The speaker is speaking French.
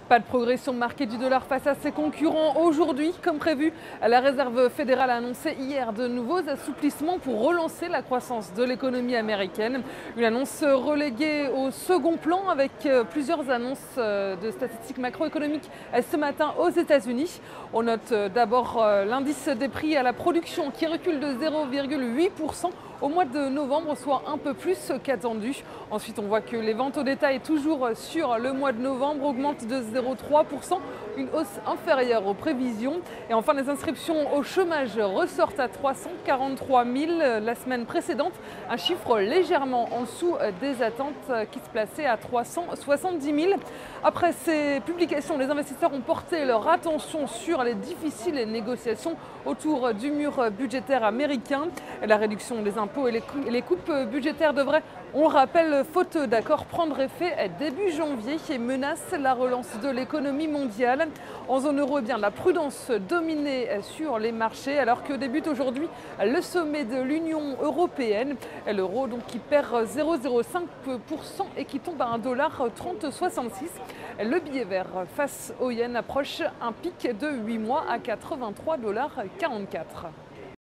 Pas de progression marquée du dollar face à ses concurrents aujourd'hui. Comme prévu, la Réserve fédérale a annoncé hier de nouveaux assouplissements pour relancer la croissance de l'économie américaine. Une annonce reléguée au second plan avec plusieurs annonces de statistiques macroéconomiques ce matin aux États-Unis. On note d'abord l'indice des prix à la production qui recule de 0,8% au mois de novembre, soit un peu plus qu'attendu. Ensuite, on voit que les ventes au détail, toujours sur le mois de novembre, augmentent de 0,3%, une hausse inférieure aux prévisions. Et enfin, les inscriptions au chômage ressortent à 343 000 la semaine précédente, un chiffre légèrement en dessous des attentes qui se plaçaient à 370 000. Après ces publications, les investisseurs ont porté leur attention sur les difficiles négociations autour du mur budgétaire américain. La réduction des impôts et les coupes budgétaires devraient, on le rappelle, faute d'accord, prendre effet début janvier et menace la relance de l'économie mondiale. En zone euro, la prudence dominait sur les marchés alors que débute aujourd'hui le sommet de l'Union européenne. L'euro qui perd 0,05% et qui tombe à 1,3066 $. Le billet vert face au yen approche un pic de 8 mois à 83,44 $.